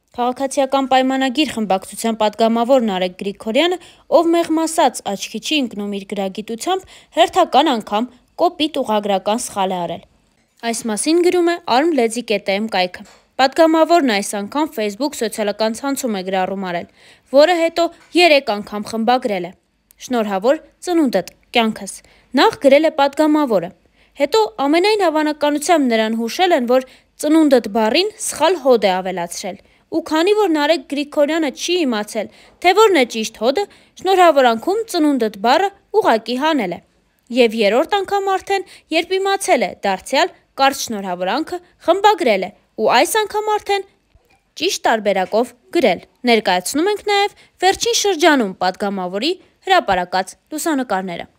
Քաղաքացիական պայմանագիր խմբակցության պատգամավոր Նարեկ Գրիգորյանը, ով մեղմ ասած աչքի չի ընկնում իր գրագիտությամբ, հերթական անգամ կոպիտ ուղղագրական սխալ է արել։ Այս մասին գրում է arm.lezi.am կայքը։ Պատգամավորն այս անգամ Facebook սոցիալական ցանցում է գրառում արել, որը հետո 3 անգամ խմբագրել է։ Շնորհավոր ծնունդդ, կյանքս, նախ գրել է պատգամավորը, հետո ամենայն հավանականությամբ նրան հուշել են, որ ծնունդդ բառին սխալ հոդ է ավելացրել, ու քանի որ Նարեկ Գրիգորյանը չի իմացել, թե որն է ճիշտ հոդը, շնորհավորանքում ծնունդդ բառը ուղղակի հանել է։ Եվ երրորդ անգամ արդեն, երբ իմացել է, դարձյալ կարճ շնորհավորանքը խմբագրել է ու այս անգամ արդեն ճիշտ տարբերակով գրել։ Ներկայացնում ենք նաև վերջին շրջանում պատգամավորի հրապարակած լուսանկարները։